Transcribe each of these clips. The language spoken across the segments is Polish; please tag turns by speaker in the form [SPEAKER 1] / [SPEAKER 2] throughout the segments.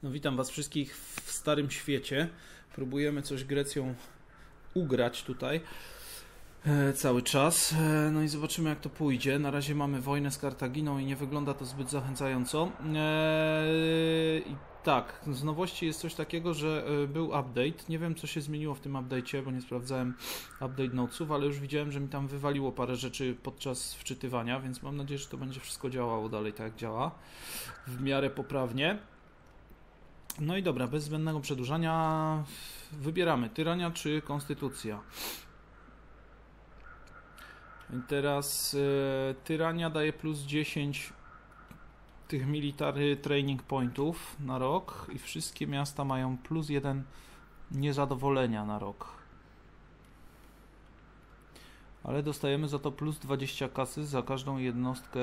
[SPEAKER 1] No, witam Was wszystkich w Starym Świecie. Próbujemy coś Grecją ugrać tutaj cały czas. No i zobaczymy, jak to pójdzie. Na razie mamy wojnę z Kartaginą i nie wygląda to zbyt zachęcająco. I tak, z nowości jest coś takiego, że był update. Nie wiem, co się zmieniło w tym update'cie, bo nie sprawdzałem update notesów, ale już widziałem, że mi tam wywaliło parę rzeczy podczas wczytywania, więc mam nadzieję, że to będzie wszystko działało dalej tak, jak działa. W miarę poprawnie. No i dobra, bez zbędnego przedłużania wybieramy tyrania czy konstytucja. I teraz tyrania daje plus 10 tych military training pointów na rok i wszystkie miasta mają plus 1 niezadowolenia na rok. Ale dostajemy za to plus 20 kasy za każdą jednostkę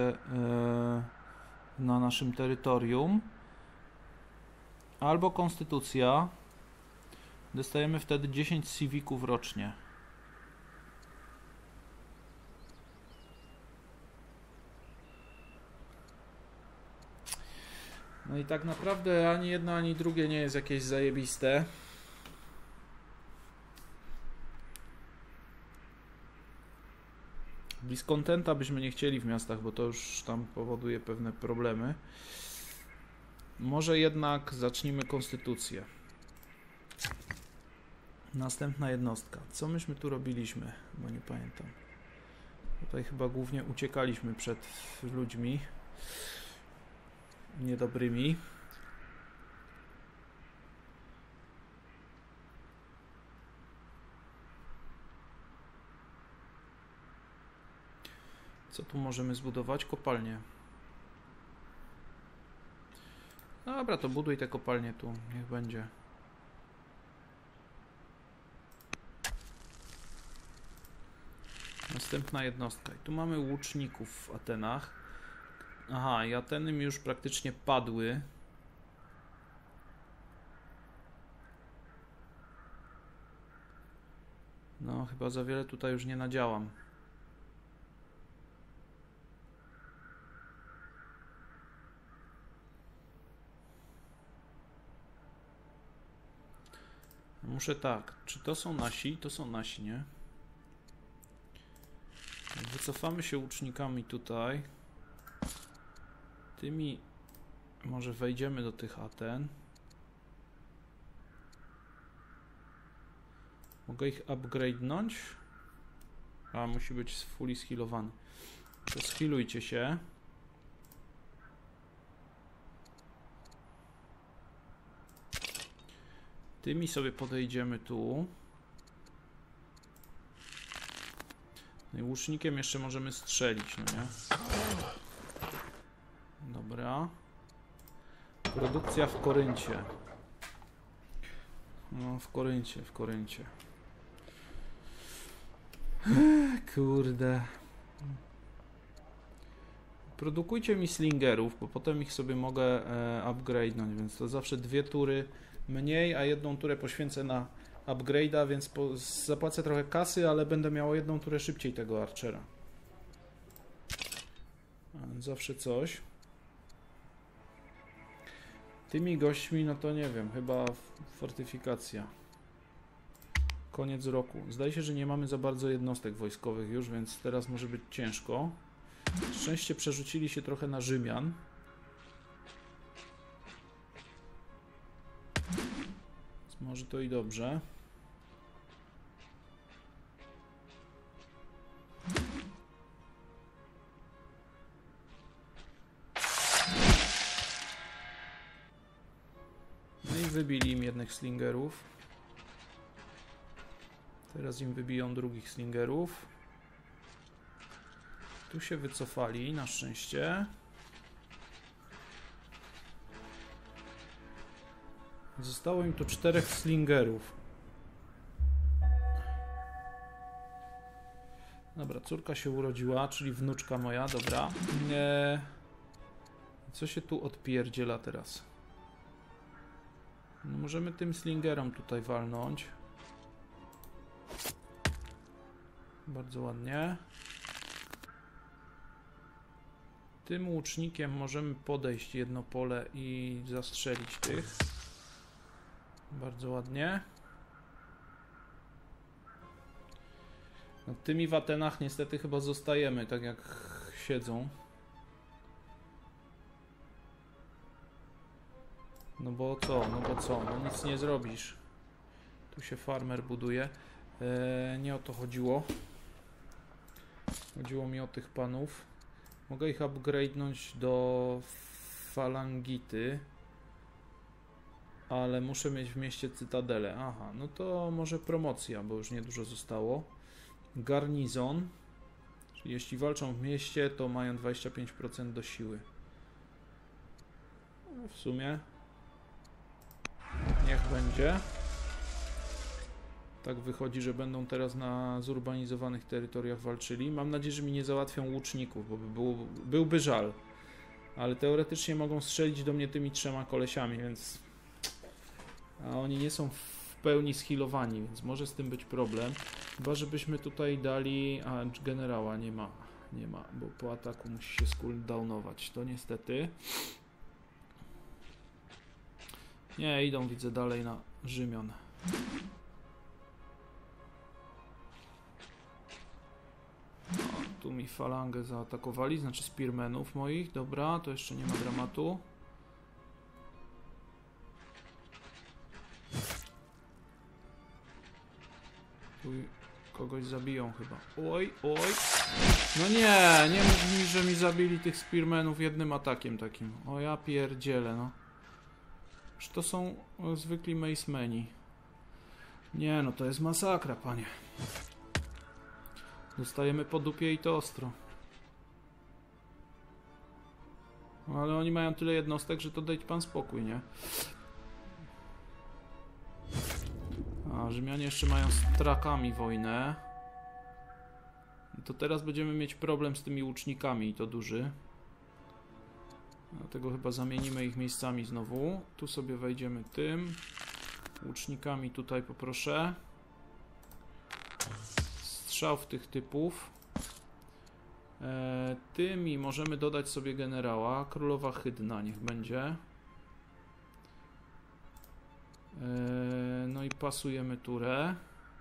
[SPEAKER 1] na naszym terytorium. Albo konstytucja. Dostajemy wtedy 10 civików rocznie. No i tak naprawdę ani jedno, ani drugie nie jest jakieś zajebiste. Discontenta byśmy nie chcieli w miastach, bo to już tam powoduje pewne problemy. Może jednak zacznijmy konstytucję. Następna jednostka. Co myśmy tu robiliśmy? Bo nie pamiętam. Tutaj chyba głównie uciekaliśmy przed ludźmi niedobrymi. Co tu możemy zbudować? Kopalnię. Dobra, to buduj te kopalnie tu. Niech będzie. Następna jednostka. I tu mamy łuczników w Atenach. Aha, i Ateny mi już praktycznie padły. No, chyba za wiele tutaj już nie nadziałam. Muszę tak, czy to są nasi? To są nasi, nie? Wycofamy się łucznikami tutaj. Tymi może wejdziemy do tych Aten. Mogę ich upgrade'nąć? A, musi być fully skillowany. To skillujcie się. Tymi sobie podejdziemy tu. No i łucznikiem jeszcze możemy strzelić, no nie? Dobra. Produkcja w Koryncie. No, w Koryncie. Kurde. Produkujcie mi slingerów, bo potem ich sobie mogę upgrade'nąć, więc to zawsze 2 tury mniej, a 1 turę poświęcę na upgrade'a, więc zapłacę trochę kasy, ale będę miał 1 turę szybciej tego archera. Zawsze coś. Tymi gośćmi, no to nie wiem, chyba fortyfikacja. Koniec roku. Zdaje się, że nie mamy za bardzo jednostek wojskowych już, więc teraz może być ciężko. Szczęście przerzucili się trochę na Rzymian. Więc może to i dobrze. No i wybili im jednych slingerów. Teraz im wybiją drugich slingerów. Tu się wycofali, na szczęście. Zostało im tu 4 slingerów. Dobra, córka się urodziła, czyli wnuczka moja, dobra. Co się tu odpierdziela teraz? No, możemy tym slingerom tutaj walnąć. Bardzo ładnie. Tym łucznikiem możemy podejść jedno pole i zastrzelić tych. Bardzo ładnie. Na tymi w Atenach niestety chyba zostajemy, tak jak siedzą. No bo co, no nic nie zrobisz. Tu się farmer buduje. Nie o to chodziło. Chodziło mi o tych panów. Mogę ich upgrade'nąć do falangity. Ale muszę mieć w mieście cytadelę. Aha, no to może promocja, bo już niedużo zostało. Garnizon. Czyli jeśli walczą w mieście, to mają 25% do siły. No w sumie niech będzie. Tak wychodzi, że będą teraz na zurbanizowanych terytoriach walczyli. Mam nadzieję, że mi nie załatwią łuczników, bo byłby żal. Ale teoretycznie mogą strzelić do mnie tymi 3 kolesiami, więc... A oni nie są w pełni schilowani, więc może z tym być problem. Chyba, żebyśmy tutaj dali... A, generała nie ma. Nie ma, bo po ataku musi się cooldownować. To niestety... Nie, idą, widzę, dalej na Rzymian. O, tu mi falangę zaatakowali, znaczy spearmenów moich. Dobra, to jeszcze nie ma dramatu. Tu kogoś zabiją chyba. Oj, oj. No nie mów mi, że mi zabili tych spearmenów jednym atakiem takim. O ja pierdzielę, no. Czy to są zwykli macemeni? Nie, no to jest masakra, panie. Dostajemy po dupie i to ostro. No, ale oni mają tyle jednostek, że to daj pan spokój, nie? A Rzymianie jeszcze mają z Trakami wojnę. I to teraz będziemy mieć problem z tymi łucznikami i to duży. Dlatego chyba zamienimy ich miejscami znowu. Tu sobie wejdziemy tym. Łucznikami tutaj poproszę. Strzał w tych typów. Tymi możemy dodać sobie generała. Królowa Hydna niech będzie. No i pasujemy turę.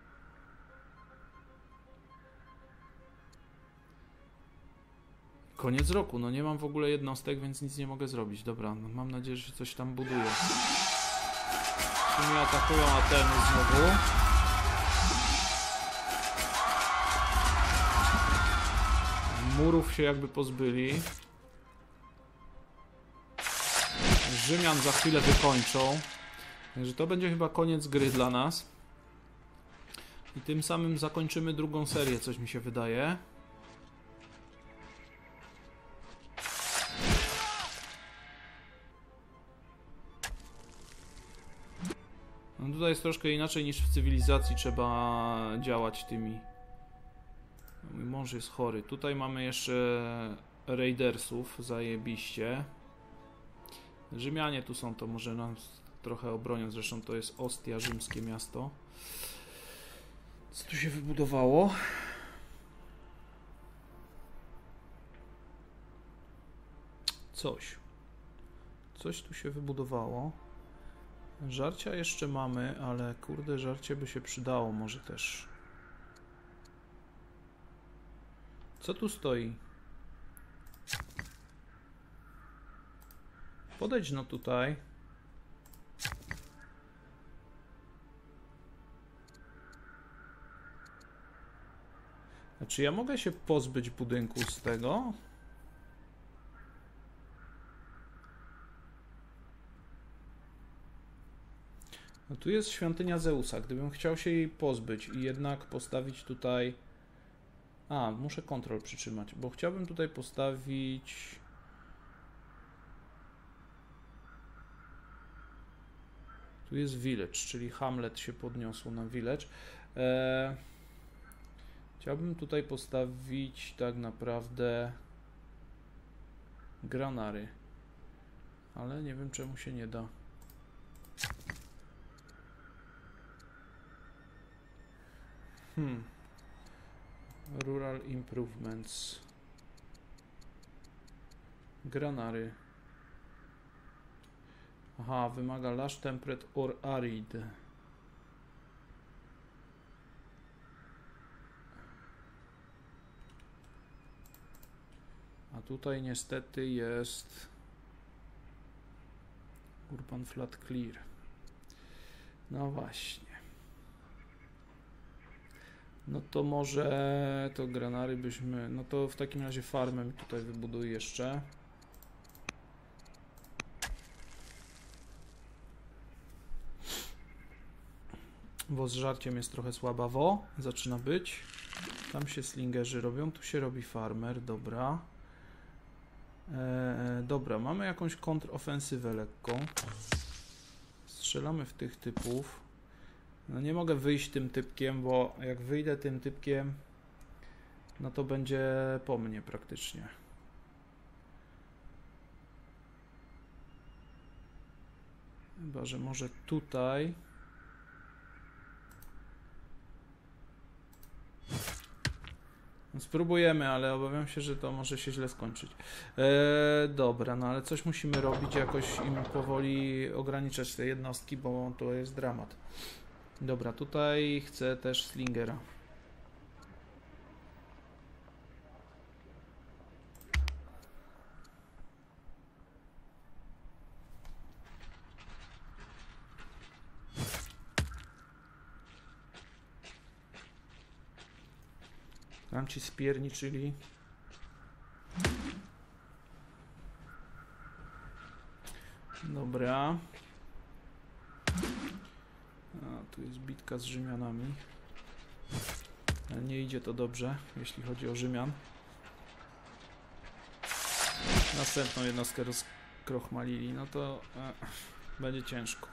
[SPEAKER 1] Koniec roku, no nie mam w ogóle jednostek, więc nic nie mogę zrobić. Dobra, no mam nadzieję, że się coś tam buduje. W sumie atakują Ateny znowu. Murów się jakby pozbyli. Rzymian za chwilę wykończą. Także to będzie chyba koniec gry dla nas. I tym samym zakończymy drugą serię, coś mi się wydaje. No tutaj jest troszkę inaczej niż w cywilizacji, trzeba działać tymi. Mój mąż jest chory. Tutaj mamy jeszcze Raidersów, zajebiście. Rzymianie tu są, to może nas trochę obronią, zresztą to jest Ostia, rzymskie miasto. Co tu się wybudowało? Coś tu się wybudowało. Żarcia jeszcze mamy, ale kurde, żarcie by się przydało może też. Co tu stoi? Podejdź no tutaj. Znaczy ja mogę się pozbyć budynku z tego? No tu jest świątynia Zeusa. Gdybym chciał się jej pozbyć i jednak postawić tutaj... A, muszę kontrol przytrzymać, bo chciałbym tutaj postawić... Tu jest village, czyli Hamlet się podniosło na village. Chciałbym tutaj postawić tak naprawdę granary, ale nie wiem czemu się nie da. Rural improvements. Granary. Aha, wymaga lush, temperate or arid. A tutaj niestety jest Urban Flat Clear. No właśnie. No to może to granary byśmy... No to w takim razie farmę mi tutaj wybuduję jeszcze. Bo z żarciem jest trochę słabawo. Zaczyna być. Tam się slingerzy robią. Tu się robi farmer. Dobra. Dobra, mamy jakąś kontrofensywę lekką. Strzelamy w tych typów. No nie mogę wyjść tym typkiem, bo jak wyjdę tym typkiem, no to będzie po mnie praktycznie. Chyba że może tutaj. No spróbujemy, ale obawiam się, że to może się źle skończyć. Dobra, no ale coś musimy robić, jakoś im powoli ograniczać te jednostki, bo to jest dramat. Dobra, tutaj chcę też slingera. Tam ci spierniczyli. Dobra. A, tu jest bitka z Rzymianami. Ale nie idzie to dobrze, jeśli chodzi o Rzymian. Następną jednostkę rozkrochmalili, no to będzie ciężko.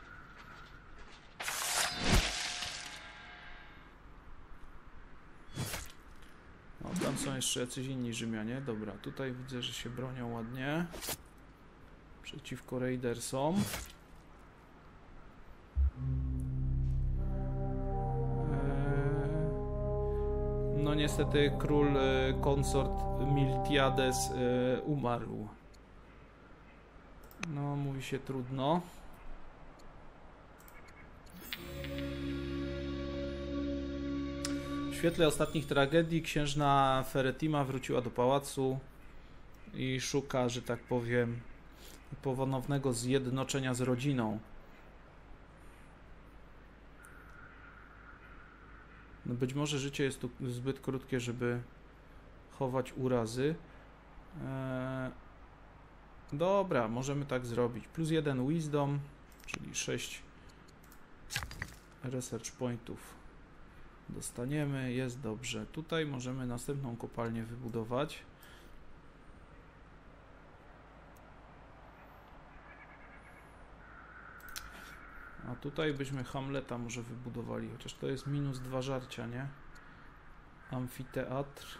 [SPEAKER 1] No, tam są jeszcze jacyś inni Rzymianie. Dobra, tutaj widzę, że się bronią ładnie. Przeciwko Raidersom. No niestety król konsort Miltiades umarł. No mówi się trudno. W świetle ostatnich tragedii księżna Feretima wróciła do pałacu i szuka, że tak powiem, ponownego zjednoczenia z rodziną. No być może życie jest tu zbyt krótkie, żeby chować urazy. Dobra, możemy tak zrobić. +1 Wisdom, czyli 6 Research Pointów dostaniemy. Jest dobrze. Tutaj możemy następną kopalnię wybudować. A tutaj byśmy Hamleta może wybudowali, chociaż to jest -2 żarcia, nie? Amfiteatr.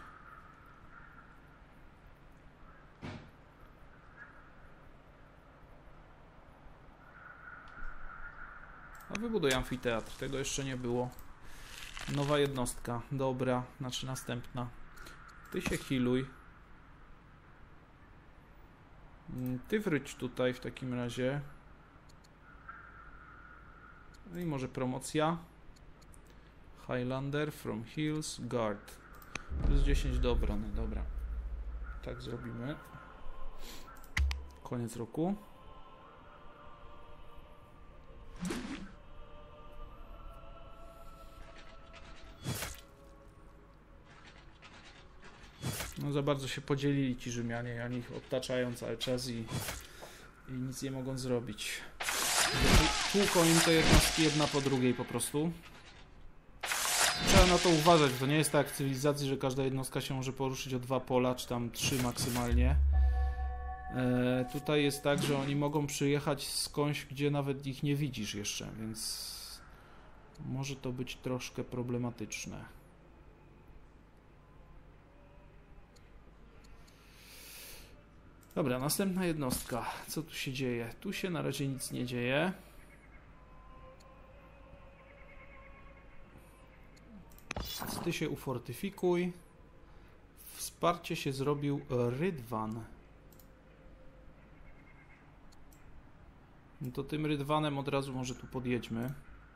[SPEAKER 1] A wybuduję amfiteatr, tego jeszcze nie było. Nowa jednostka, dobra, znaczy następna. Ty się healuj. Ty wróć tutaj w takim razie. No i może promocja. Highlander from Hills Guard. +10 do obrony, dobra. Tak zrobimy. Koniec roku. No za bardzo się podzielili ci Rzymianie, oni ich otaczają cały czas i nic nie mogą zrobić. Tłuką im te jednostki jedna po drugiej po prostu. Trzeba na to uważać, to nie jest tak jak w cywilizacji, że każda jednostka się może poruszyć o 2 pola, czy tam 3 maksymalnie. Tutaj jest tak, że oni mogą przyjechać skądś, gdzie nawet ich nie widzisz jeszcze, więc może to być troszkę problematyczne. Dobra, następna jednostka. Co tu się dzieje? Tu się na razie nic nie dzieje. Ty się ufortyfikuj. Wsparcie się zrobił Rydwan. No to tym rydwanem od razu może tu podjedźmy.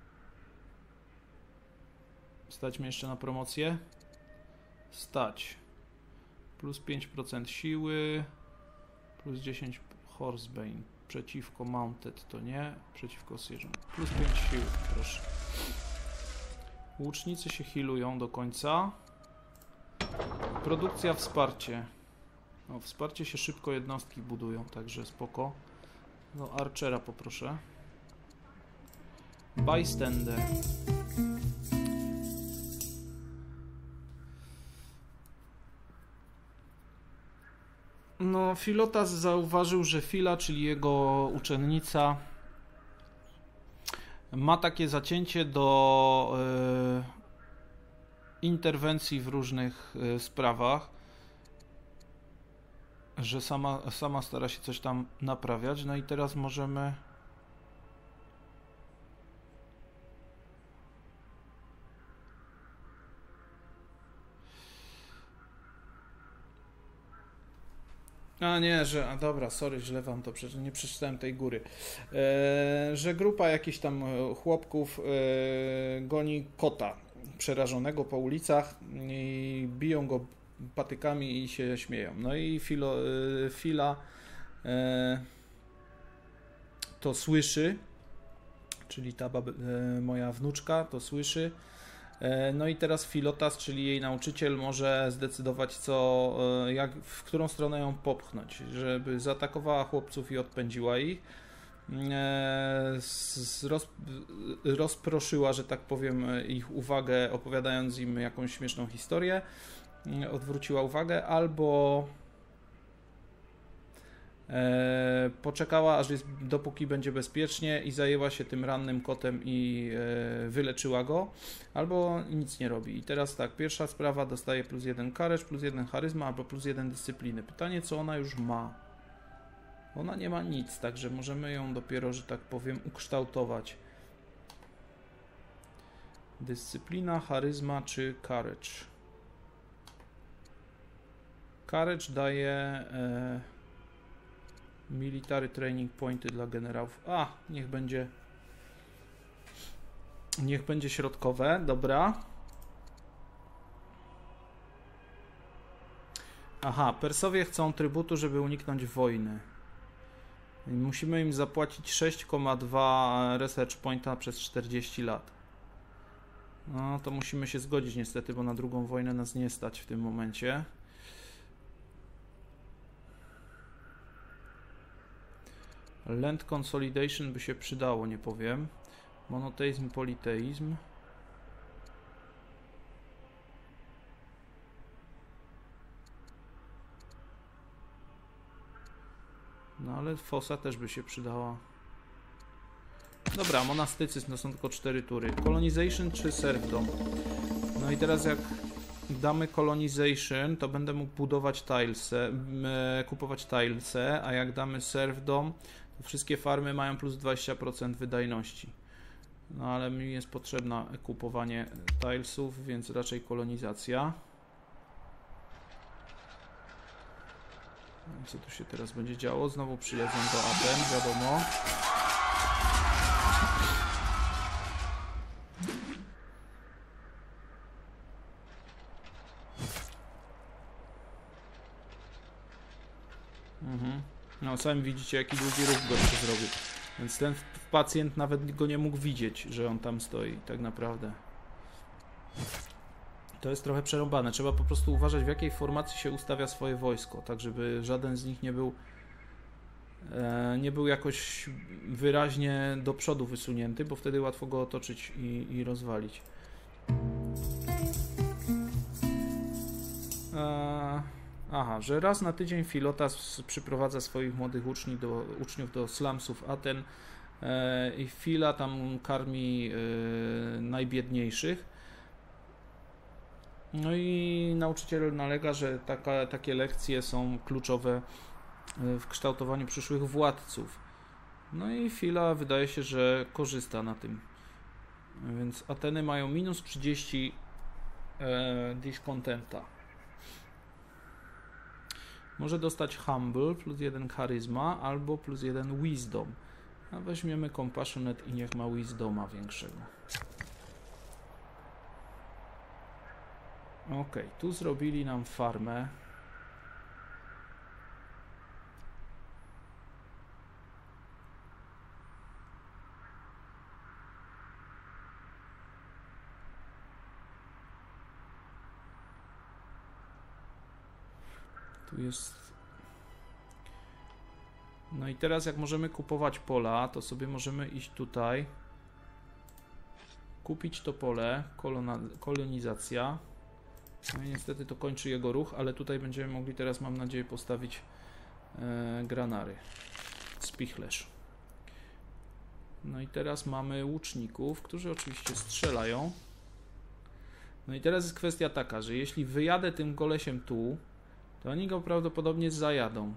[SPEAKER 1] Stać mnie jeszcze na promocję? Stać. Plus 5% siły. Plus 10 Horsebane. Przeciwko Mounted to nie. Przeciwko Sierżant. Plus 5 siły, proszę. Łucznicy się healują do końca. Produkcja, wsparcie. No, wsparcie się szybko jednostki budują, także spoko. No, Archera poproszę. Bystander. No, Philotas zauważył, że Fila, czyli jego uczennica, ma takie zacięcie do interwencji w różnych sprawach, że sama stara się coś tam naprawiać. No i teraz możemy... A nie, że... A dobra, sorry, źle wam to przecież nie przeczytałem tej góry. Że grupa jakichś tam chłopków goni kota przerażonego po ulicach i biją go patykami i się śmieją. No i Fila to słyszy, czyli ta moja wnuczka to słyszy. No i teraz Philotas, czyli jej nauczyciel, może zdecydować, w którą stronę ją popchnąć, żeby zaatakowała chłopców i odpędziła ich. Rozproszyła, że tak powiem, ich uwagę, opowiadając im jakąś śmieszną historię. Odwróciła uwagę, albo poczekała, dopóki będzie bezpiecznie i zajęła się tym rannym kotem i wyleczyła go, albo nic nie robi. I teraz tak, pierwsza sprawa dostaje plus 1 courage, plus 1 charyzma, albo plus 1 dyscypliny. Pytanie, co ona już ma? Ona nie ma nic, także możemy ją dopiero, że tak powiem, ukształtować. Dyscyplina, charyzma czy courage? Courage daje military training pointy dla generałów. Niech będzie środkowe, dobra. Aha, Persowie chcą trybutu, żeby uniknąć wojny. Musimy im zapłacić 6,2 research pointa przez 40 lat. No to musimy się zgodzić niestety, bo na drugą wojnę nas nie stać w tym momencie. Land Consolidation by się przydało, nie powiem. Monoteizm, politeizm. No ale fosa też by się przydała. Dobra, monastycyzm to są tylko 4 tury. Colonization czy serfdom? No i teraz jak damy colonization, to będę mógł budować tilesy, kupować tilesy, a jak damy serfdom, to wszystkie farmy mają plus 20% wydajności. No ale mi jest potrzebne kupowanie tilesów, więc raczej kolonizacja. Co tu się teraz będzie działo? Znowu przylecą do Aten, wiadomo. No sami widzicie, jaki długi ruch gościu zrobił. Więc ten pacjent nawet go nie mógł widzieć, że on tam stoi tak naprawdę. To jest trochę przerąbane. Trzeba po prostu uważać, w jakiej formacji się ustawia swoje wojsko, tak żeby żaden z nich nie był jakoś wyraźnie do przodu wysunięty, bo wtedy łatwo go otoczyć i rozwalić. Aha, że raz na tydzień Philotas przyprowadza swoich młodych uczniów do slumsów Aten i Fila tam karmi najbiedniejszych. No i nauczyciel nalega, że takie lekcje są kluczowe w kształtowaniu przyszłych władców. No i Fila wydaje się, że korzysta na tym. Więc Ateny mają minus 30 discontenta. Może dostać Humble, plus 1 charyzma, albo plus 1 Wisdom. A weźmiemy Compassionate i niech ma Wisdoma większego. Ok, tu zrobili nam farmę. Tu jest... No i teraz jak możemy kupować pola, to sobie możemy iść tutaj, kupić to pole, kolonizacja. No i niestety to kończy jego ruch, ale tutaj będziemy mogli teraz, mam nadzieję, postawić granary, spichlerz. No i teraz mamy łuczników, którzy oczywiście strzelają. No i teraz jest kwestia taka, że jeśli wyjadę tym golesiem tu, to oni go prawdopodobnie zajadą.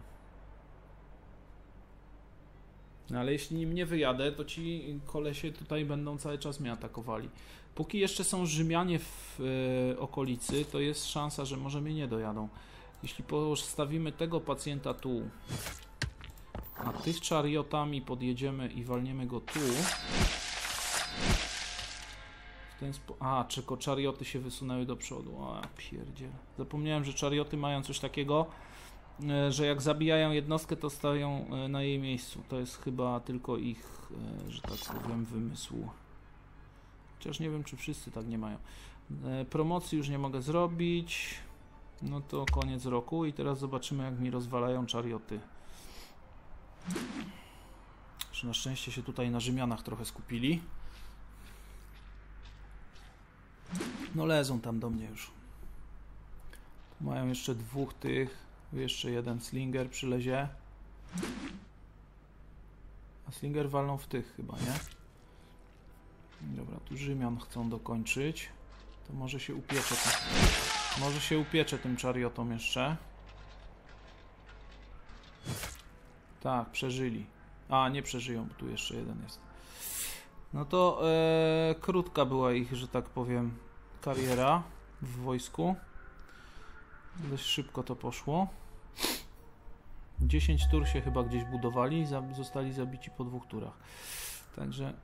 [SPEAKER 1] No ale jeśli nim nie wyjadę, to ci kolesie tutaj będą cały czas mnie atakowali. Póki jeszcze są Rzymianie w okolicy, to jest szansa, że może mnie nie dojadą. Jeśli postawimy tego pacjenta tu, a tych czariotami podjedziemy i walniemy go tu, w ten sposób... A, tylko czarioty się wysunęły do przodu. A, pierdziel. Zapomniałem, że czarioty mają coś takiego, że jak zabijają jednostkę, to stoją na jej miejscu. To jest chyba tylko ich, że tak powiem, wymysł. Chociaż nie wiem, czy wszyscy tak nie mają. Promocji już nie mogę zrobić. No to koniec roku i teraz zobaczymy, jak mi rozwalają czarioty. Na szczęście się tutaj na Rzymianach trochę skupili. No lezą tam do mnie już. Mają jeszcze dwóch tych. Jeszcze jeden Slinger przylezie. A Slinger walną w tych chyba, nie? Dobra, tu Rzymian chcą dokończyć. To może się upiecze tym, może się upiecze tym czariotom jeszcze. Tak, przeżyli. A, nie przeżyją, bo tu jeszcze jeden jest. No to krótka była ich, że tak powiem, kariera w wojsku. Dość szybko to poszło. 10 tur się chyba gdzieś budowali i zostali zabici po 2 turach. Także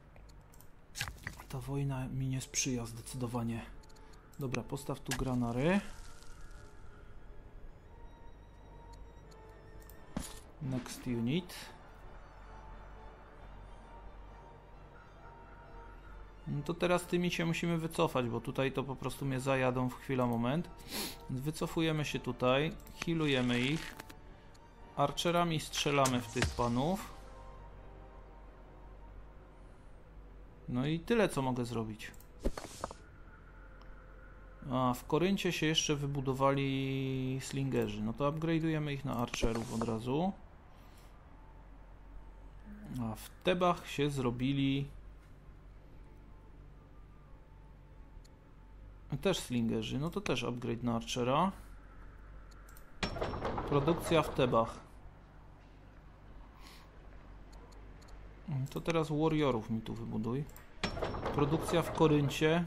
[SPEAKER 1] ta wojna mi nie sprzyja zdecydowanie. Dobra, postaw tu granary. Next unit. No to teraz tymi się musimy wycofać, bo tutaj to po prostu mnie zajadą w chwilę moment. Wycofujemy się tutaj, healujemy ich. Archerami strzelamy w tych panów. No i tyle, co mogę zrobić. A, w Koryncie się jeszcze wybudowali slingerzy. No to upgrade'ujemy ich na archerów od razu. A w Tebach się zrobili... Też slingerzy, no to też upgrade na archera. Produkcja w Tebach. To teraz warriorów mi tu wybuduj. Produkcja w Koryncie.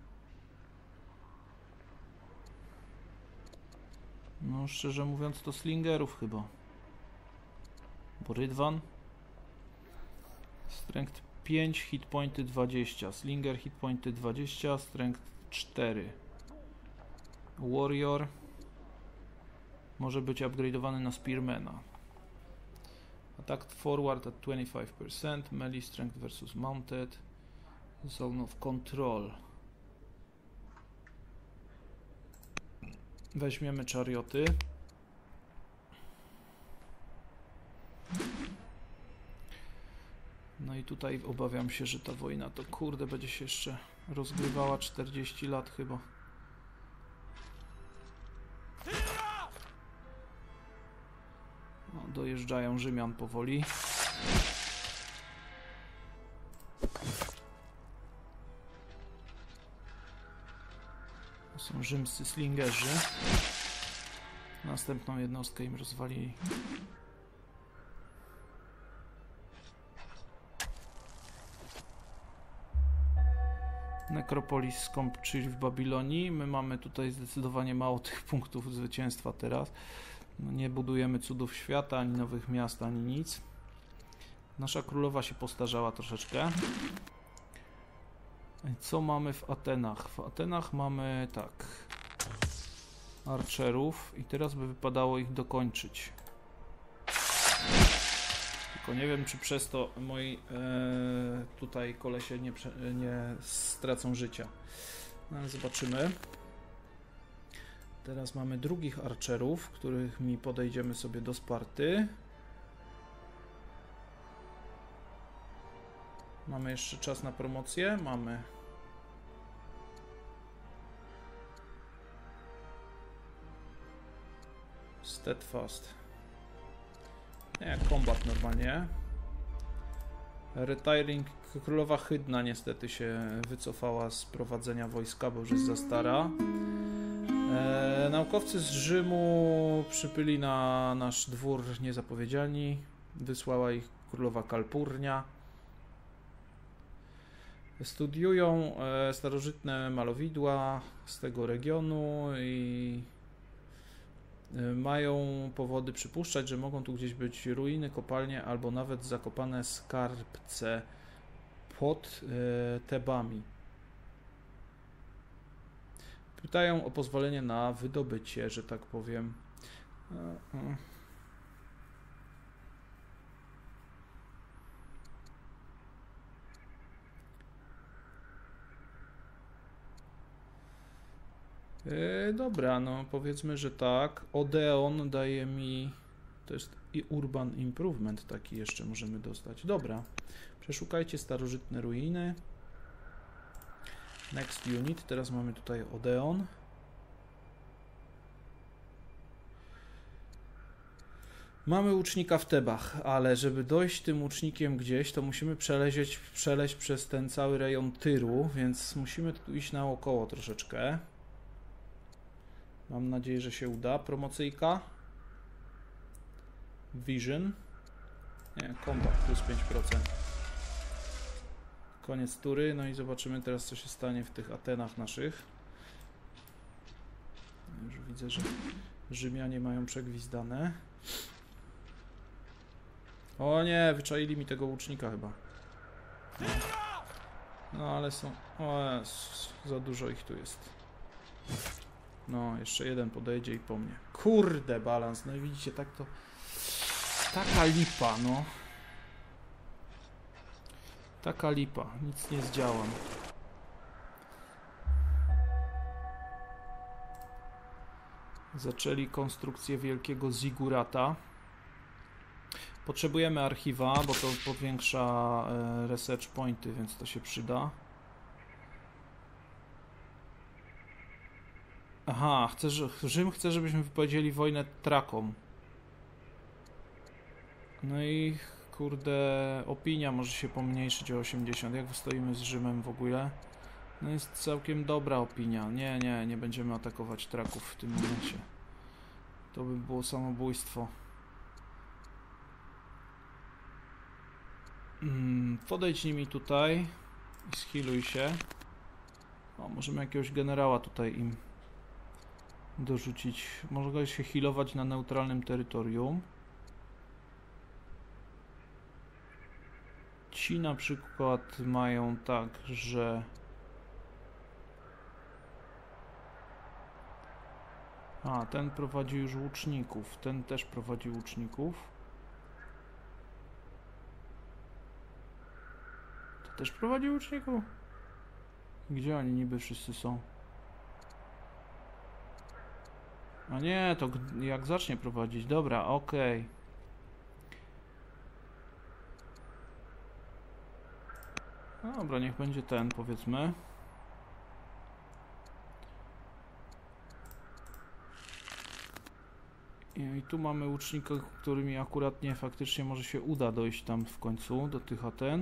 [SPEAKER 1] No szczerze mówiąc to slingerów chyba. Bo Rydwan. Strength 5, hit pointy 20. Slinger hit pointy 20, strength 4. Warrior może być upgrade'owany na Spearmana. Attack forward at 25%, melee strength versus mounted, zone of control. Weźmiemy czarioty. No i tutaj obawiam się, że ta wojna to kurde będzie się jeszcze rozgrywała 40 lat chyba. No, dojeżdżają Rzymian powoli. To są rzymscy slingerzy. Następną jednostkę im rozwalili. Nekropolis skończyli w Babilonii. My mamy tutaj zdecydowanie mało tych punktów zwycięstwa teraz. No nie budujemy cudów świata, ani nowych miast, ani nic. Nasza królowa się postarzała troszeczkę. I co mamy w Atenach? W Atenach mamy tak. Archerów i teraz by wypadało ich dokończyć. Tylko nie wiem, czy przez to moi tutaj kolesie nie stracą życia. No ale zobaczymy. Teraz mamy drugich archerów, którymi podejdziemy sobie do Sparty. Mamy jeszcze czas na promocję? Mamy. Steadfast. Nie, combat normalnie. Retiring. Królowa Hydna niestety się wycofała z prowadzenia wojska, bo już jest za stara. Naukowcy z Rzymu przybyli na nasz dwór niezapowiedziani. Wysłała ich królowa Kalpurnia. Studiują starożytne malowidła z tego regionu i mają powody przypuszczać, że mogą tu gdzieś być ruiny, kopalnie albo nawet zakopane skarbce pod Tebami. Pytają o pozwolenie na wydobycie, że tak powiem. Dobra, no powiedzmy, że tak. Odeon daje mi... To jest i Urban Improvement taki jeszcze możemy dostać. Dobra. Przeszukajcie starożytne ruiny. Next unit. Teraz mamy tutaj Odeon. Mamy łucznika w Tebach, ale żeby dojść tym łucznikiem gdzieś, to musimy przeleźć przez ten cały rejon Tyru, więc musimy tu iść naokoło troszeczkę. Mam nadzieję, że się uda. Promocyjka. Vision. Nie, combat plus 5%. Koniec tury. No i zobaczymy teraz, co się stanie w tych Atenach naszych. Już widzę, że Rzymianie mają przegwizdane. O nie, wyczaili mi tego łucznika chyba. No ale są... O Jezus, za dużo ich tu jest. No, jeszcze jeden podejdzie i po mnie. Kurde, balans. No i widzicie, tak to... Taka lipa, no. Taka lipa. Nic nie zdziałam. Zaczęli konstrukcję wielkiego zigurata. Potrzebujemy archiwa, bo to powiększa research pointy, więc to się przyda. Aha, Rzym chce, żebyśmy wypowiedzieli wojnę Trakom. No i kurde, opinia może się pomniejszyć o 80. Jak wystoimy z Rzymem w ogóle? No jest całkiem dobra opinia. Nie będziemy atakować Traków w tym momencie. To by było samobójstwo. Podejdź nimi tutaj i schiluj się. O, możemy jakiegoś generała tutaj im dorzucić. Może się healować na neutralnym terytorium. Ci na przykład mają tak, że ten prowadzi już łuczników, ten też prowadzi łuczników. To też prowadzi łuczników? Gdzie oni niby wszyscy są? A nie, to jak zacznie prowadzić. Dobra, okej. Dobra, niech będzie ten, powiedzmy. I tu mamy łucznika, którymi akurat nie faktycznie może się uda dojść tam w końcu do tych Aten.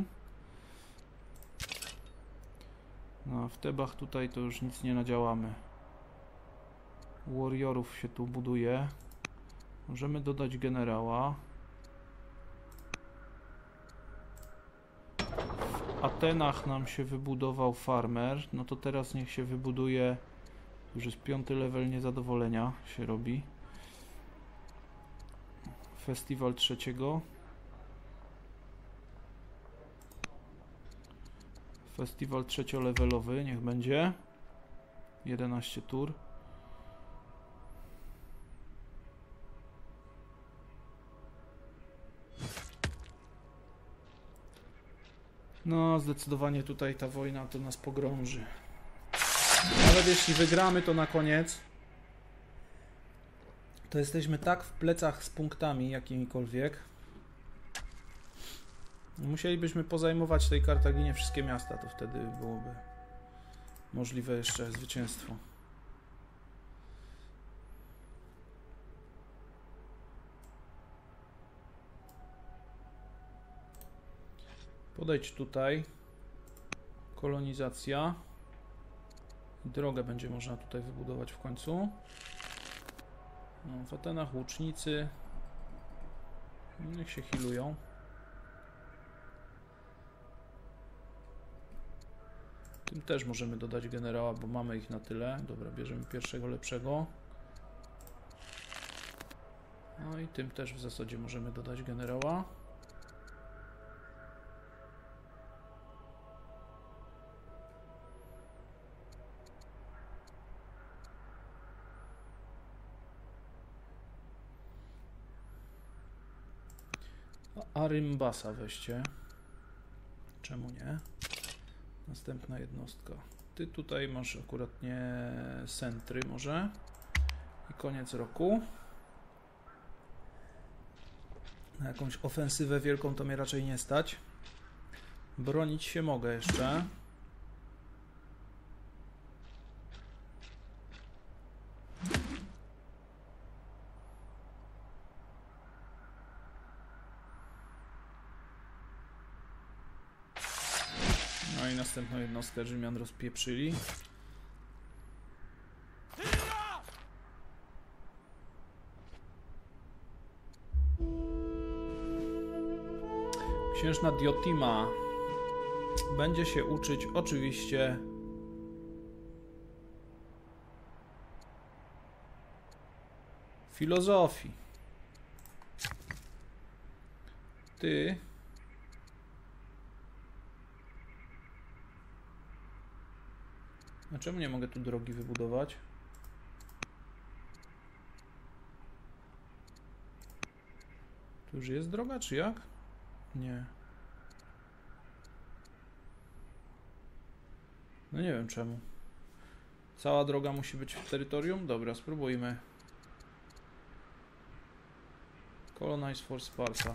[SPEAKER 1] No, w Tebach tutaj to już nic nie nadziałamy. Warriorów się tu buduje. Możemy dodać generała. W Atenach nam się wybudował farmer. No to teraz niech się wybuduje. Już jest 5. level niezadowolenia się robi. Festiwal 3. Festiwal trzeciolevelowy, niech będzie. 11 tur. No, zdecydowanie tutaj ta wojna to nas pogrąży. Nawet jeśli wygramy to na koniec, to jesteśmy tak w plecach z punktami jakimikolwiek. Musielibyśmy pozajmować tej Kartaginie wszystkie miasta, to wtedy byłoby możliwe jeszcze zwycięstwo. Podejdź tutaj. Kolonizacja. Drogę będzie można tutaj wybudować w końcu. No, w Atenach łucznicy. Niech się healują. Tym też możemy dodać generała, bo mamy ich na tyle. Dobra, bierzemy pierwszego lepszego. No i tym też w zasadzie możemy dodać generała. Arymbasa weźcie. Czemu nie? Następna jednostka. Ty tutaj masz akurat nie sentry może. I koniec roku. Na jakąś ofensywę wielką to mnie raczej nie stać. Bronić się mogę jeszcze. No i następną jednostkę Rzymian rozpieprzyli. Księżna Diotima będzie się uczyć oczywiście filozofii. Ty a czemu nie mogę tu drogi wybudować? Tu już jest droga, czy jak? Nie. No nie wiem czemu. Cała droga musi być w terytorium? Dobra, spróbujmy. Colonize for Sparta.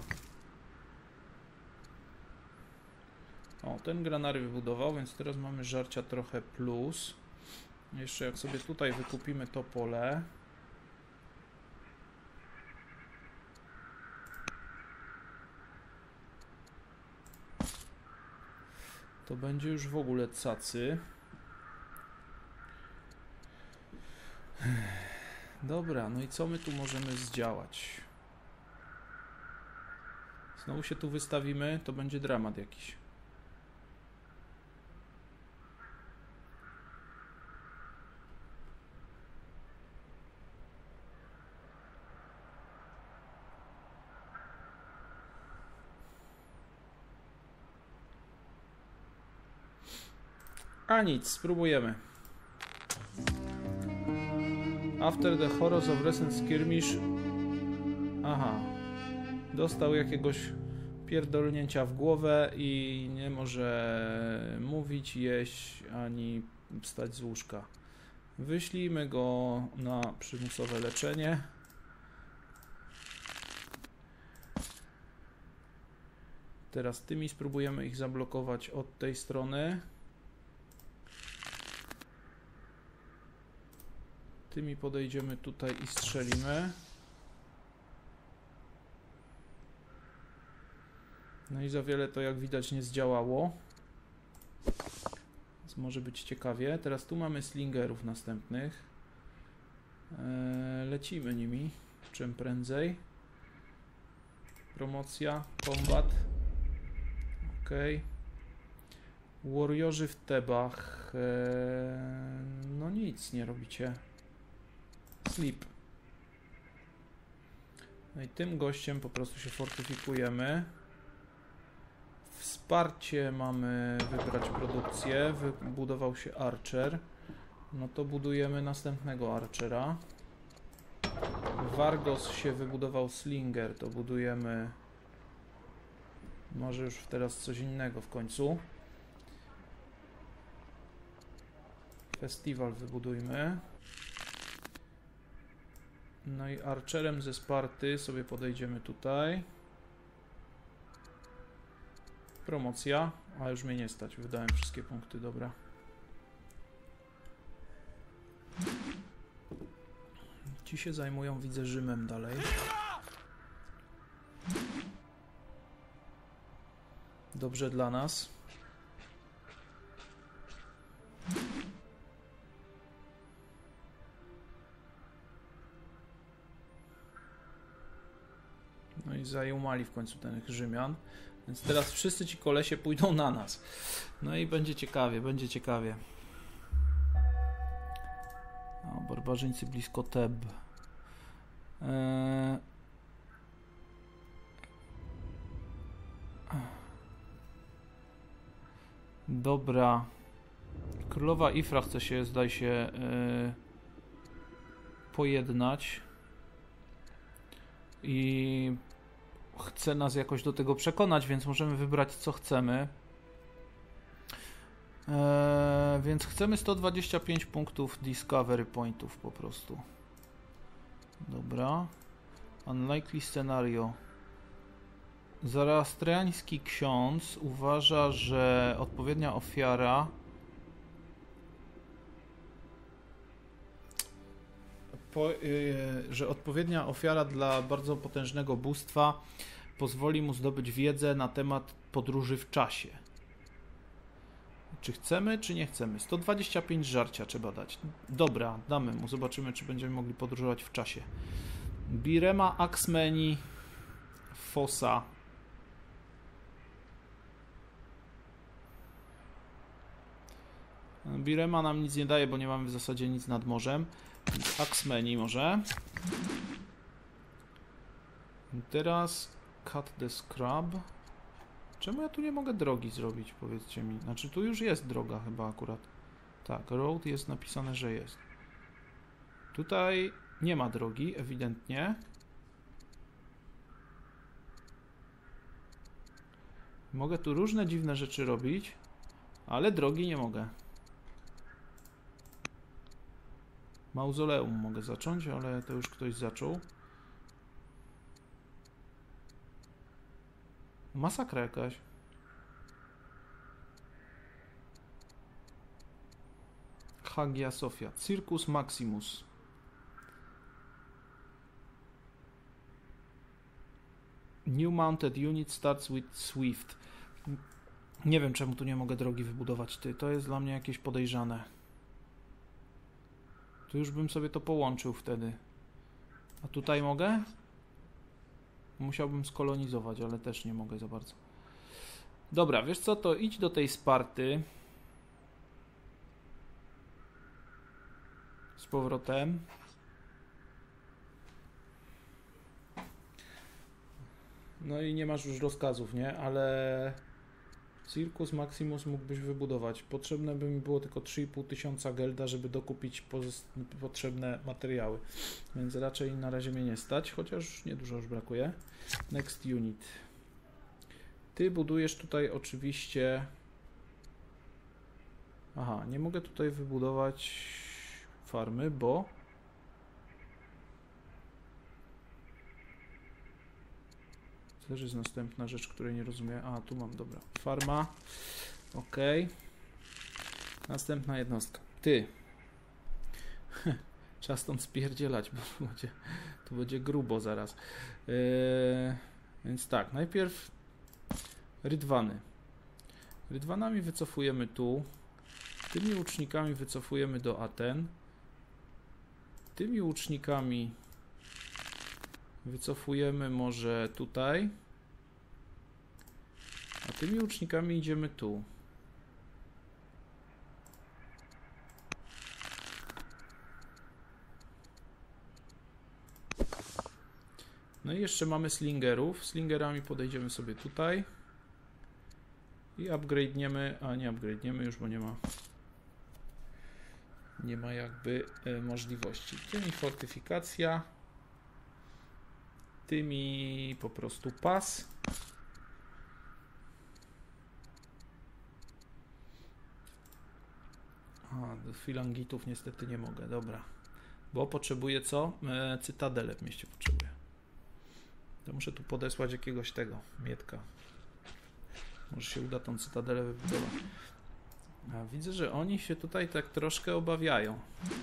[SPEAKER 1] O, ten granary wybudował, więc teraz mamy żarcia trochę plus. Jeszcze jak sobie tutaj wykupimy to pole. To będzie już w ogóle cacy. Dobra, no i co my tu możemy zdziałać? Znowu się tu wystawimy, to będzie dramat jakiś. A nic, spróbujemy. After the horrors of recent skirmish. Aha. Dostał jakiegoś pierdolnięcia w głowę i nie może mówić, jeść ani wstać z łóżka. Wyślijmy go na przymusowe leczenie. Teraz tymi spróbujemy ich zablokować od tej strony. Tymi podejdziemy tutaj i strzelimy. No i za wiele to jak widać nie zdziałało. Więc może być ciekawie. Teraz tu mamy slingerów następnych. Lecimy nimi. Czym prędzej. Promocja, kombat. Ok. Warriorzy w Tebach. No nic nie robicie. Sleep. No i tym gościem po prostu się fortyfikujemy. Wsparcie mamy wybrać produkcję. Wybudował się Archer. No to budujemy następnego Archera. Vargos się wybudował Slinger, to budujemy może już teraz coś innego w końcu. Festiwal wybudujmy. No i Archerem ze Sparty sobie podejdziemy tutaj. Promocja, a już mnie nie stać, wydałem wszystkie punkty, dobra. Ci się zajmują, widzę, Rzymem dalej. Dobrze dla nas. No i zajumali w końcu tych Rzymian. Więc teraz wszyscy ci kolesie pójdą na nas. No i będzie ciekawie, będzie ciekawie. O, barbarzyńcy blisko Teb. Dobra. Królowa Ifra chce się, zdaje się, pojednać. I chce nas jakoś do tego przekonać, więc możemy wybrać, co chcemy. Więc chcemy 125 punktów Discovery Pointów po prostu. Dobra. Unlikely scenario. Zarastriański ksiądz uważa, że odpowiednia ofiara dla bardzo potężnego bóstwa pozwoli mu zdobyć wiedzę na temat podróży w czasie. Czy chcemy, czy nie chcemy? 125 żarcia trzeba dać. Dobra, damy mu. Zobaczymy, czy będziemy mogli podróżować w czasie. Birema, Axmeni, Fossa. Birema nam nic nie daje, bo nie mamy w zasadzie nic nad morzem. Axmeni może. Teraz Cut the Scrub. Czemu ja tu nie mogę drogi zrobić, powiedzcie mi? Znaczy tu już jest droga chyba akurat. Tak, road jest napisane, że jest. Tutaj nie ma drogi, ewidentnie. Mogę tu różne dziwne rzeczy robić, ale drogi nie mogę. Mauzoleum mogę zacząć, ale to już ktoś zaczął. Masakra jakaś. Hagia Sophia. Circus Maximus. New mounted unit starts with Swift. Nie wiem, czemu tu nie mogę drogi wybudować. To jest dla mnie jakieś podejrzane. Tu już bym sobie to połączył wtedy. A tutaj mogę? Musiałbym skolonizować, ale też nie mogę za bardzo. Dobra, wiesz co, to idź do tej Sparty. Z powrotem. No i nie masz już rozkazów, nie? Ale Circus Maximus mógłbyś wybudować. Potrzebne by mi było tylko 3500 gelda, żeby dokupić potrzebne materiały. Więc raczej na razie mnie nie stać, chociaż niedużo już brakuje. Next unit. Ty budujesz tutaj oczywiście... Aha, nie mogę tutaj wybudować farmy, bo... Też jest następna rzecz, której nie rozumiem. A, tu mam, dobra. Farma. Ok. Następna jednostka. Ty. Trzeba stąd spierdzielać, bo tu będzie grubo zaraz. Więc tak, najpierw rydwany. Rydwanami wycofujemy tu. Tymi łucznikami wycofujemy do Aten. Tymi łucznikami wycofujemy może tutaj. A tymi łucznikami idziemy tu. No i jeszcze mamy slingerów. Slingerami podejdziemy sobie tutaj. I upgrade'niemy, a nie upgrade'niemy już, bo nie ma jakby możliwości. Tymi fortyfikacja, tymi po prostu pas. A, do filangitów niestety nie mogę, dobra. Bo potrzebuję co? Cytadelę w mieście potrzebuję. To muszę tu podesłać jakiegoś tego, Mietka. Może się uda tą cytadelę wybudować. A widzę, że oni się tutaj tak troszkę obawiają.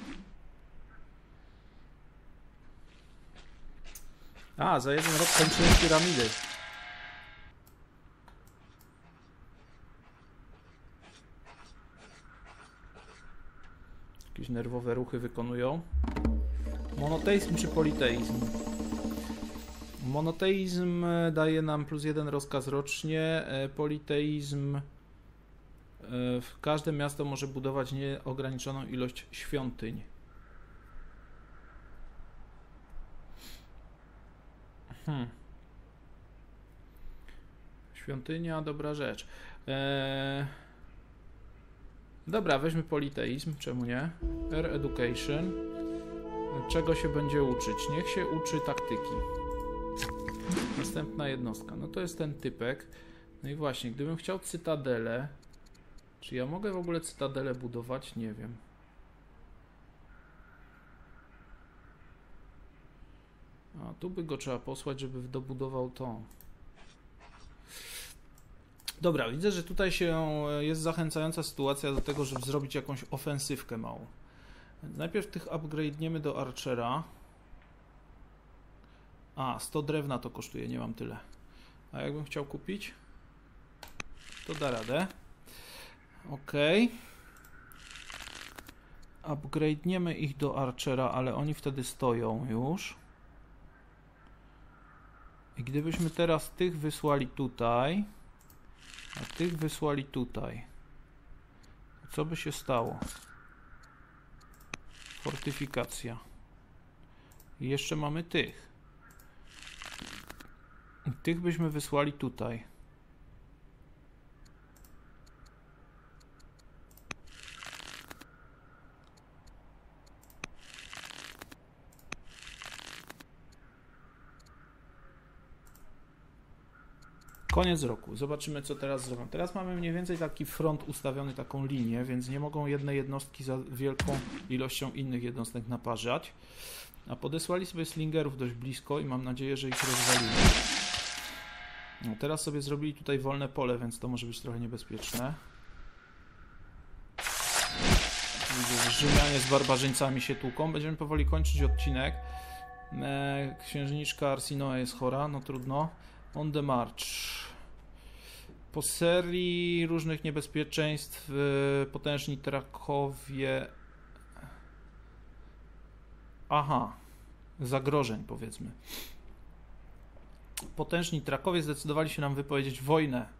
[SPEAKER 1] A, za jeden rok kończyłem piramidy. Jakieś nerwowe ruchy wykonują. Monoteizm czy politeizm? Monoteizm daje nam +1 rozkaz rocznie. Politeizm... Każde miasto może budować nieograniczoną ilość świątyń. Świątynia, dobra rzecz. Dobra, weźmy politeizm, czemu nie? Education. Czego się będzie uczyć? Niech się uczy taktyki. Następna jednostka. No to jest ten typek. No i właśnie, gdybym chciał cytadelę, czy ja mogę w ogóle cytadelę budować? Nie wiem. A tu by go trzeba posłać, żeby dobudował to. Dobra, widzę, że tutaj jest zachęcająca sytuacja do tego, żeby zrobić jakąś ofensywkę małą. Najpierw tych upgrade'niemy do Archera. A, 100 drewna to kosztuje, nie mam tyle. A jakbym chciał kupić, to da radę. Ok. Upgrade'niemy ich do Archera, ale oni wtedy stoją już. I gdybyśmy teraz tych wysłali tutaj, a tych wysłali tutaj, to co by się stało? Fortyfikacja. I jeszcze mamy tych. I tych byśmy wysłali tutaj. Koniec roku. Zobaczymy, co teraz zrobią. Teraz mamy mniej więcej taki front ustawiony, taką linię, więc nie mogą jedne jednostki za wielką ilością innych jednostek naparzać. A podesłali sobie slingerów dość blisko i mam nadzieję, że ich rozwalimy. No, teraz sobie zrobili tutaj wolne pole, więc to może być trochę niebezpieczne. Widzę, że Rzymianie z barbarzyńcami się tłuką. Będziemy powoli kończyć odcinek. Księżniczka Arsinoe jest chora, no trudno. On the march. Po serii różnych niebezpieczeństw potężni Trakowie... Aha, zagrożeń powiedzmy. Potężni Trakowie zdecydowali się nam wypowiedzieć wojnę.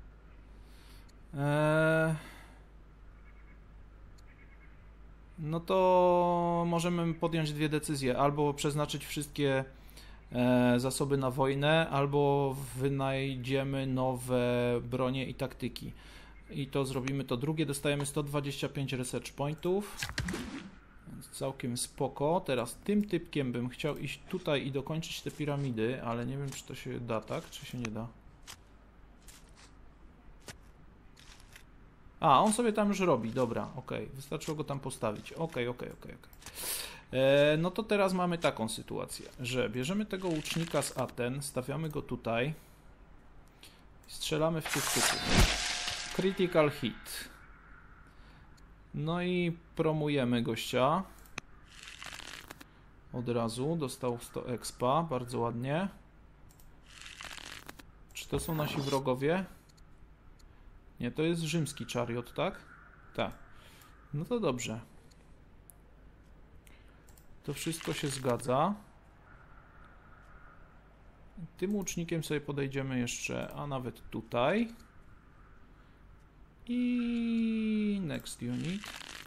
[SPEAKER 1] No to możemy podjąć dwie decyzje. Albo przeznaczyć wszystkie zasoby na wojnę, albo wynajdziemy nowe bronie i taktyki. I to zrobimy to drugie. Dostajemy 125 research pointów. Więc całkiem spoko. Teraz tym typkiem bym chciał iść tutaj i dokończyć te piramidy, ale nie wiem, czy to się da, tak? Czy się nie da? A, on sobie tam już robi, dobra, ok. Wystarczyło go tam postawić. Ok. No to teraz mamy taką sytuację, że bierzemy tego łucznika z Aten, stawiamy go tutaj, strzelamy w tych typów. Critical hit. No i promujemy gościa. Od razu dostał 100 expa, bardzo ładnie. Czy to są nasi wrogowie? Nie, to jest rzymski chariot, tak? Tak. No to dobrze. To wszystko się zgadza. Tym łucznikiem sobie podejdziemy jeszcze, a nawet tutaj. I next unit.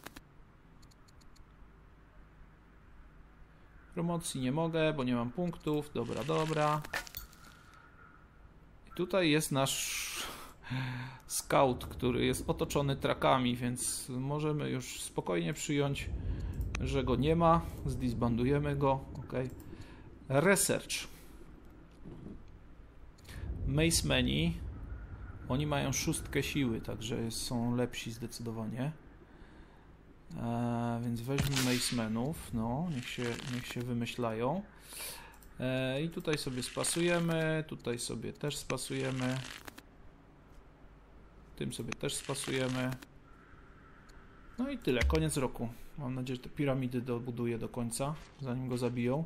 [SPEAKER 1] Promocji nie mogę, bo nie mam punktów. Dobra. I tutaj jest nasz scout, który jest otoczony trakami, więc możemy już spokojnie przyjąć, że go nie ma. Zdisbandujemy go. OK. Research. Macemeni. Oni mają 6 siły, także są lepsi zdecydowanie. Więc weźmy Macemenów. No, niech się wymyślają. I tutaj sobie spasujemy. Tutaj sobie też spasujemy. Tym sobie też spasujemy. No i tyle, koniec roku. Mam nadzieję, że te piramidy dobuduję do końca, zanim go zabiją.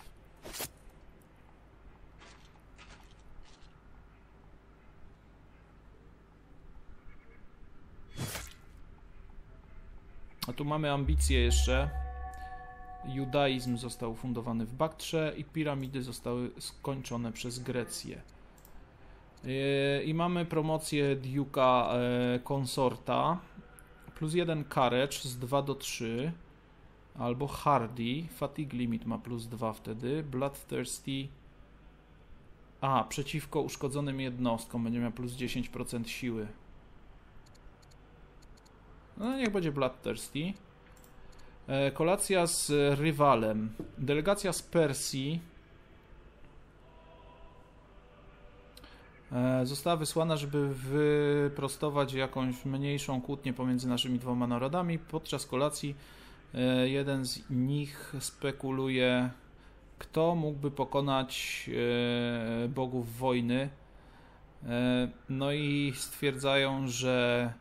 [SPEAKER 1] A tu mamy ambicje jeszcze. Judaizm został ufundowany w Baktrze i piramidy zostały skończone przez Grecję. I mamy promocję Duke'a Consorta. Plus 1 Courage z 2 do 3. Albo Hardy. Fatigue Limit ma plus 2 wtedy. Bloodthirsty. Przeciwko uszkodzonym jednostkom będzie miał plus 10% siły. No niech będzie Bloodthirsty. Kolacja z rywalem. Delegacja z Persji została wysłana, żeby wyprostować jakąś mniejszą kłótnię pomiędzy naszymi dwoma narodami. Podczas kolacji jeden z nich spekuluje, kto mógłby pokonać bogów wojny. No i stwierdzają, że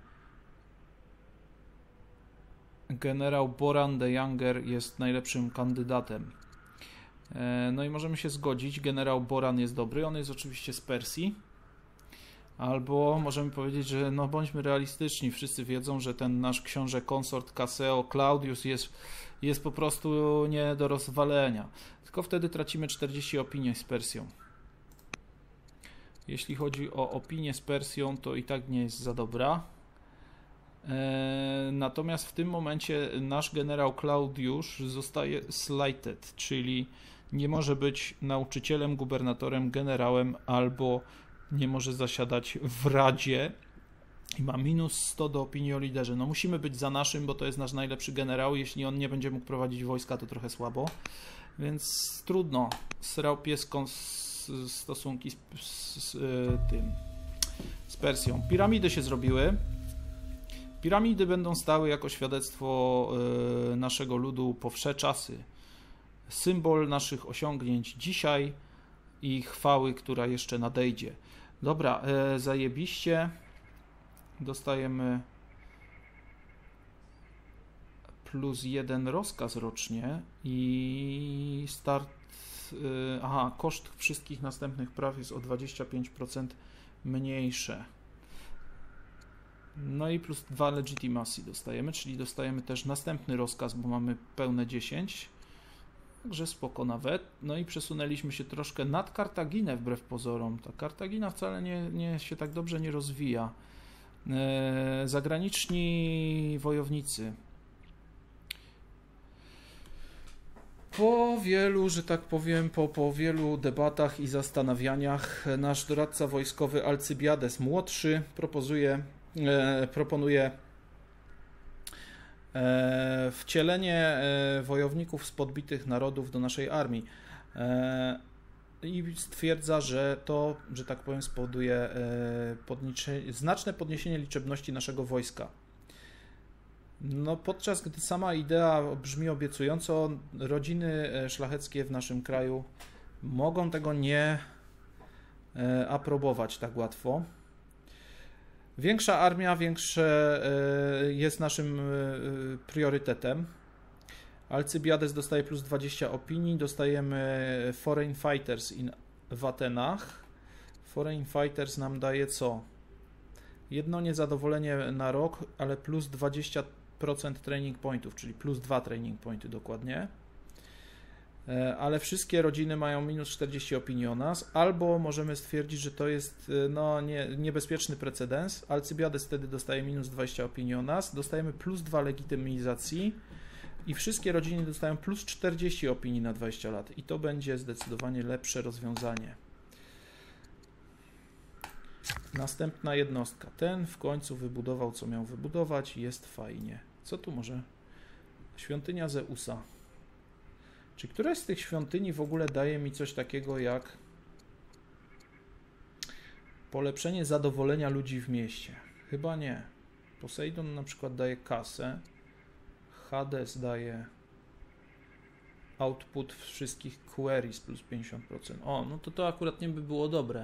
[SPEAKER 1] generał Boran the Younger jest najlepszym kandydatem. No i możemy się zgodzić, generał Boran jest dobry, on jest oczywiście z Persji. Albo możemy powiedzieć, że no bądźmy realistyczni, wszyscy wiedzą, że ten nasz książę konsort Caseo Claudius jest po prostu nie do rozwalenia. Tylko wtedy tracimy 40 opinii z Persją. Jeśli chodzi o opinię z Persją, to i tak nie jest za dobra. Natomiast w tym momencie nasz generał Claudiusz zostaje slighted, czyli nie może być nauczycielem, gubernatorem, generałem albo nie może zasiadać w Radzie i ma minus 100 do opinii o liderze. No musimy być za naszym, bo to jest nasz najlepszy generał. Jeśli on nie będzie mógł prowadzić wojska, to trochę słabo. Więc trudno. Srał pies stosunki z Persją. Piramidy się zrobiły. Piramidy będą stały jako świadectwo naszego ludu po wsze czasy. Symbol naszych osiągnięć dzisiaj i chwały, która jeszcze nadejdzie. Dobra, zajebiście. Dostajemy plus 1 rozkaz rocznie i start. Koszt wszystkich następnych praw jest o 25% mniejsze. No i plus 2 legitimacy dostajemy, czyli dostajemy też następny rozkaz, bo mamy pełne 10. Także spoko nawet. No i przesunęliśmy się troszkę nad Kartaginę wbrew pozorom. Ta Kartagina wcale nie się tak dobrze nie rozwija. Zagraniczni wojownicy. Po wielu, że tak powiem, po wielu debatach i zastanawianiach nasz doradca wojskowy Alcybiades młodszy proponuje wcielenie wojowników z podbitych narodów do naszej armii i stwierdza, że to, że tak powiem, spowoduje znaczne podniesienie liczebności naszego wojska. No, podczas gdy sama idea brzmi obiecująco, rodziny szlacheckie w naszym kraju mogą tego nie aprobować tak łatwo. Większa armia, większe jest naszym priorytetem. Alcybiades dostaje plus 20 opinii, dostajemy Foreign Fighters w Atenach. Foreign Fighters nam daje co? Jedno niezadowolenie na rok, ale plus 20% training pointów, czyli plus 2 training pointy dokładnie. Ale wszystkie rodziny mają minus 40 opinii o nas, albo możemy stwierdzić, że to jest niebezpieczny precedens. Alcybiades wtedy dostaje minus 20 opinii o nas, dostajemy plus 2 legitymizacji i wszystkie rodziny dostają plus 40 opinii na 20 lat i to będzie zdecydowanie lepsze rozwiązanie. Następna jednostka. Ten w końcu wybudował, co miał wybudować. Jest fajnie. Co tu może? Świątynia Zeusa. Czy któraś z tych świątyni w ogóle daje mi coś takiego jak polepszenie zadowolenia ludzi w mieście? Chyba nie. Poseidon na przykład daje kasę. Hades daje output wszystkich queries plus 50%. O, no to akurat nie by było dobre.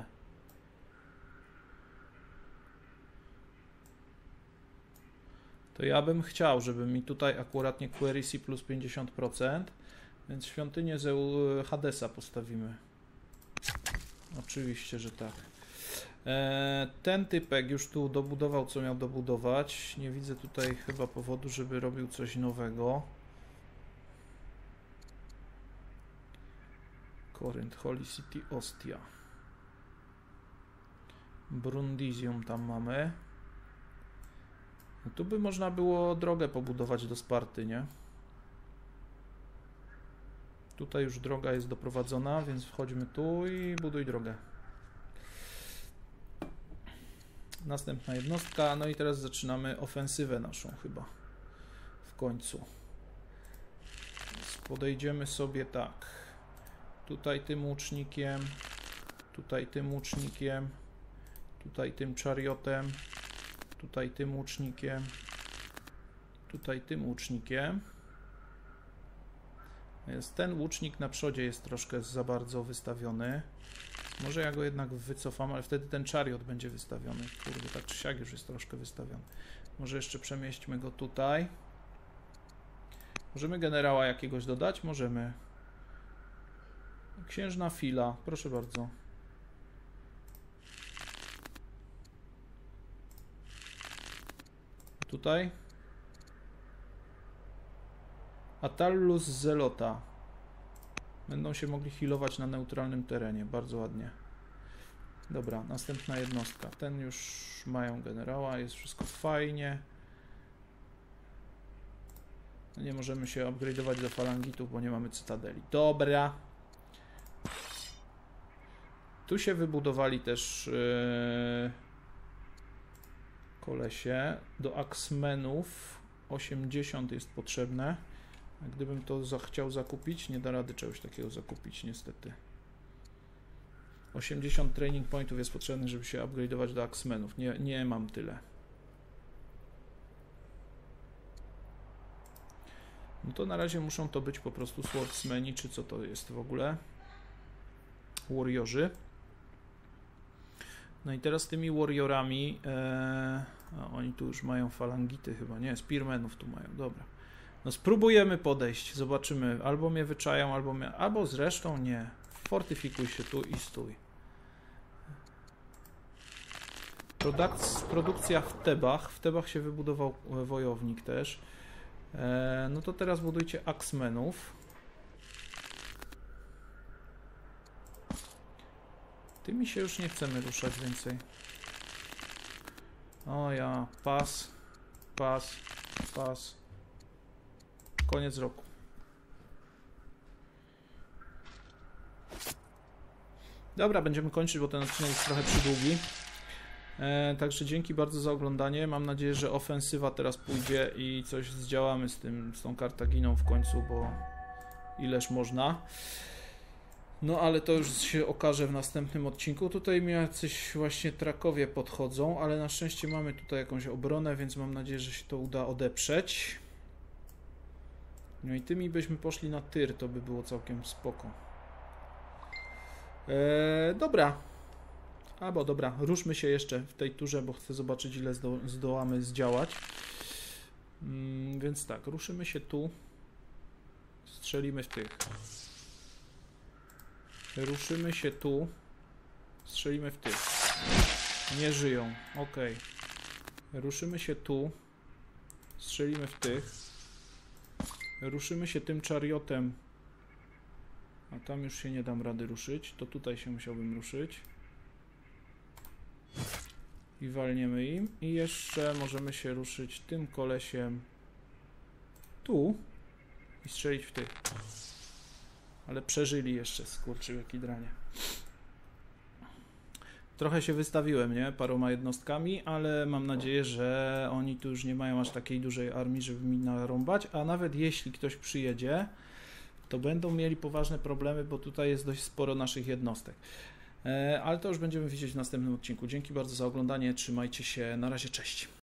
[SPEAKER 1] To ja bym chciał, żeby mi tutaj akuratnie queries plus 50%, więc świątynię Hadesa postawimy. Oczywiście, że tak. Ten typek już tu dobudował, co miał dobudować. Nie widzę tutaj chyba powodu, żeby robił coś nowego. Corinth, Holy City, Ostia. Brundisium tam mamy. No tu by można było drogę pobudować do Sparty, nie? Tutaj już droga jest doprowadzona, więc wchodźmy tu i buduj drogę. Następna jednostka, no i teraz zaczynamy ofensywę naszą chyba. W końcu. Podejdziemy sobie tak. Tutaj tym łucznikiem, tutaj tym łucznikiem, tutaj tym czariotem, tutaj tym łucznikiem, tutaj tym łucznikiem. Jest ten łucznik na przodzie jest troszkę za bardzo wystawiony. Może ja go jednak wycofam, ale wtedy ten czariot będzie wystawiony. Kurde, tak czy siak już jest troszkę wystawiony. Może jeszcze przemieśćmy go tutaj. Możemy generała jakiegoś dodać? Możemy. Księżna Fila, proszę bardzo. Tutaj. Atallus Zelota. Będą się mogli healować na neutralnym terenie. Bardzo ładnie. Dobra, następna jednostka. Ten już mają generała, jest wszystko fajnie. Nie możemy się upgrade'ować do falangitów, bo nie mamy cytadeli. Dobra. Tu się wybudowali też kolesie. Do Axmenów 80 jest potrzebne. A gdybym to chciał zakupić, nie da rady czegoś takiego zakupić niestety. 80 training pointów jest potrzebne, żeby się upgrade'ować do Axmenów. Nie mam tyle. No to na razie muszą to być po prostu swordsmeni, czy co to jest w ogóle. Warriorzy. No i teraz z tymi warriorami, oni tu już mają falangity chyba, nie, spearmenów tu mają, dobra. No spróbujemy podejść, zobaczymy, albo mnie wyczają, albo zresztą nie. Fortyfikuj się tu i stój. Produkcja w Tebach się wybudował wojownik też. No to teraz budujcie Axmenów. Tymi się już nie chcemy ruszać więcej. O ja, pas. Koniec roku. Dobra, będziemy kończyć, bo ten odcinek jest trochę przydługi. Także dzięki bardzo za oglądanie. Mam nadzieję, że ofensywa teraz pójdzie i coś zdziałamy z tą Kartaginą w końcu, bo ileż można. No ale to już się okaże w następnym odcinku. Tutaj mi jacyś właśnie trakowie podchodzą, ale na szczęście mamy tutaj jakąś obronę, więc mam nadzieję, że się to uda odeprzeć. No i tymi byśmy poszli na tyr, to by było całkiem spoko. Dobra. Dobra, ruszmy się jeszcze w tej turze, bo chcę zobaczyć, ile zdołamy zdziałać. Więc tak, ruszymy się tu. Strzelimy w tych. Ruszymy się tu. Strzelimy w tych. Nie żyją. Ok. Ruszymy się tu. Strzelimy w tych. Ruszymy się tym czariotem. A tam już się nie dam rady ruszyć. To tutaj się musiałbym ruszyć. I walniemy im. I jeszcze możemy się ruszyć tym kolesiem tu. I strzelić w tych. Ale przeżyli jeszcze, skurczyłeki dranie. trochę się wystawiłem, nie? Paroma jednostkami, ale mam nadzieję, że oni tu już nie mają aż takiej dużej armii, żeby mi narąbać, a nawet jeśli ktoś przyjedzie, to będą mieli poważne problemy, bo tutaj jest dość sporo naszych jednostek. Ale to już będziemy widzieć w następnym odcinku. Dzięki bardzo za oglądanie, trzymajcie się, na razie, cześć.